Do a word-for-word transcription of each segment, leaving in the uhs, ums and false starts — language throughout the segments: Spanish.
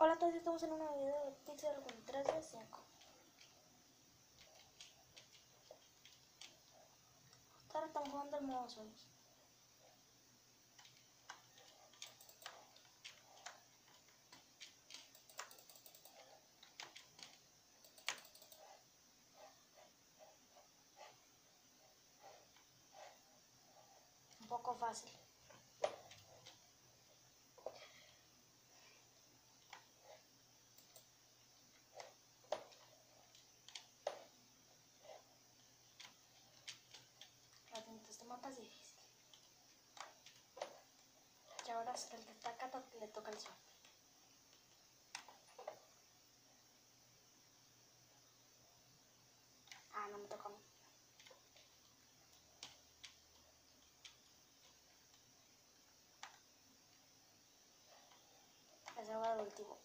Hola a todos, estamos en un nuevo video de Pixel con tres de cinco. Ahora estamos jugando el modo zombies. Un poco fácil. Este mapa es difícil. Y ahora es que el que está acá le toca el zombie. Ah, no me toca a mí. Ese va de último.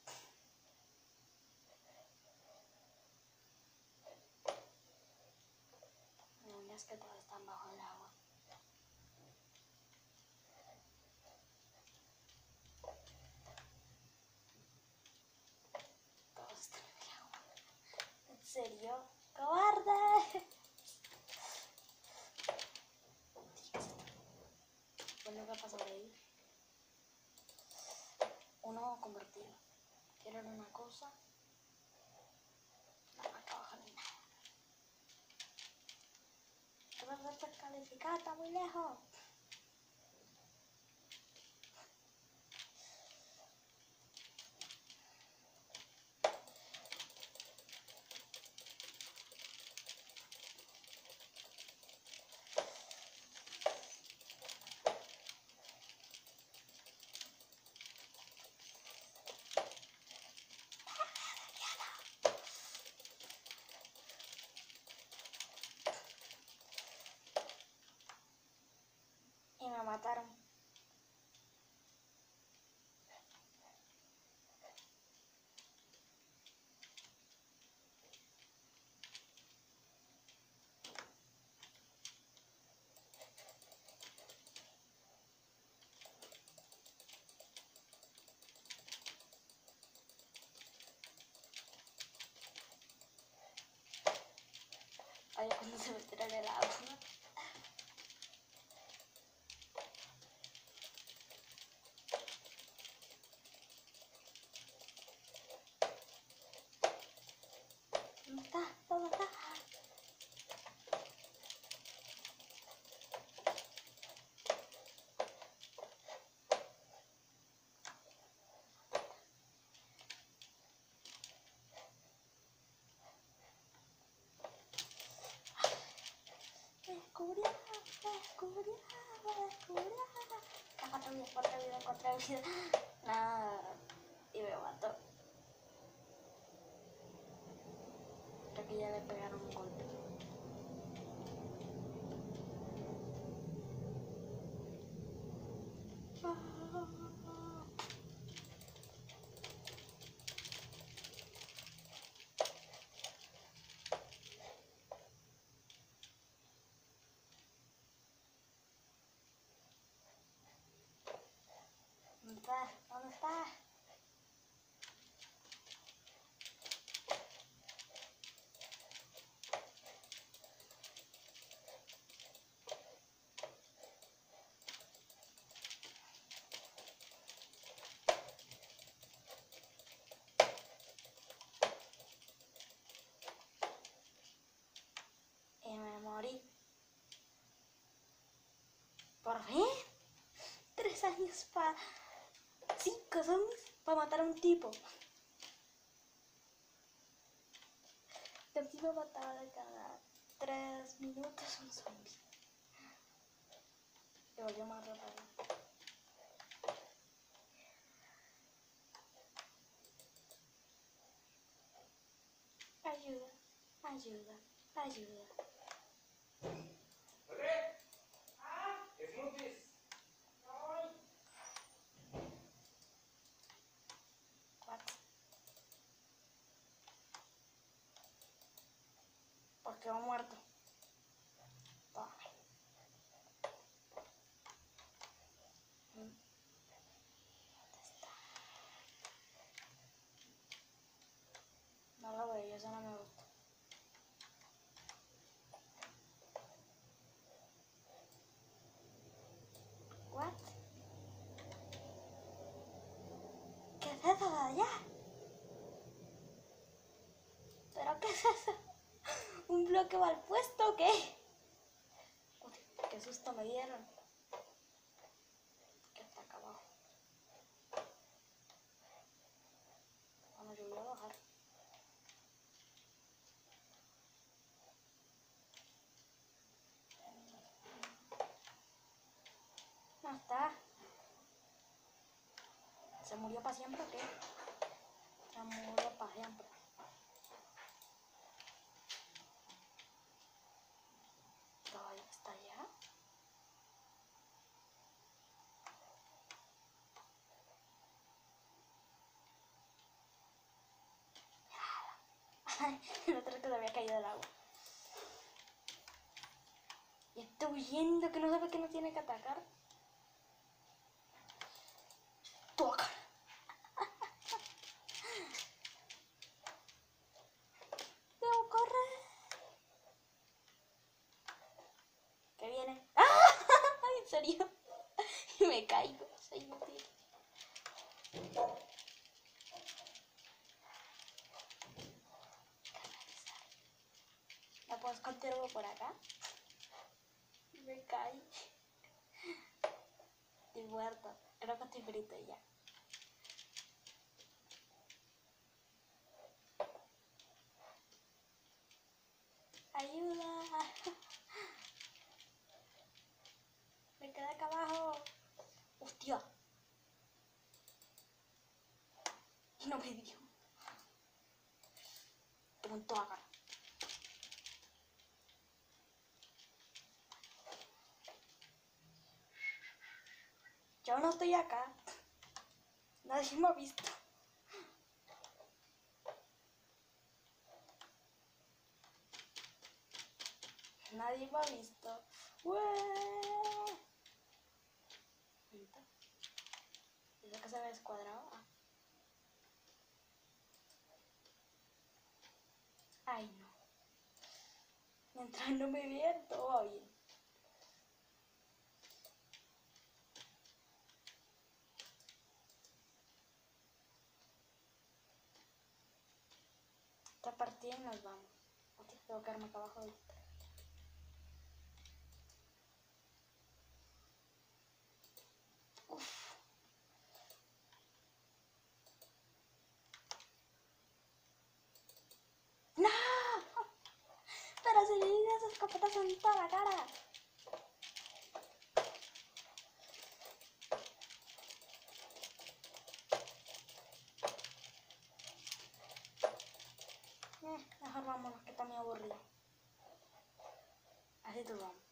No, es que todos están bajo el agua. Todos están en el agua. ¿En serio? ¡Cobarde! Bueno, ¿qué pasa por ahí? Uno convertido. ¿Quieren una cosa? No, acá abajo no hay nada. Toda esta calificada está muy lejos. Y me mataron. Ay, cuando se metiera en el agua. ¿Dónde está? ¿Dónde está? Me descubrió, me descubrió, me descubrió. Cuatro vidas, cuatro vidas, cuatro vidas. Nada. Y me mató. Creo que ya le pegaron un golpe. ¿Dónde está? ¿Dónde está? Y me morí. ¿Por fin? Tres años para... Cinco zombies para matar a un tipo. Que encima mataba de cada tres minutos un zombie. Y volvió más rápido. Ayuda, ayuda, ayuda. What? ¿Por qué va muerto? Toma. ¿Dónde está? eso no me gusta. What? ¿Qué es eso de allá? ¿Pero qué es eso? ¿Un bloque mal puesto o qué? Uy, qué susto me dieron. Que está acá abajo. Bueno, yo voy a bajar. No está. ¿Se murió para siempre o qué? Se murió para siempre. ¿Todavía está allá? Ay, el otro que se había caído del agua. Y está huyendo, que no sabe que no tiene que atacar. Toca. Debo correr. ¿Qué viene? ¡Ah! ¿En serio? Y me caigo. Soy inútil. ¿La puedo esconder algo por acá? Me caí. Estoy muerto. Creo que estoy frito ya. ¡Ayuda! Me quedé acá abajo. ¡Hostia! Y no me dio. Toma en toda cara. Yo no estoy acá. Nadie me ha visto. Nadie me ha visto. ¡Ué! ¿Eso que se ve descuadrado? Ah. Ay, no. Mientras no me vean, todo va bien. Esta partida y nos vamos. Hostia, tengo que quedarme acá abajo de esto. Uf. ¡No! Pero si le di esas escopetas en toda la cara. Eh, mejor vámonos, que está muy aburrido. Así te vamos.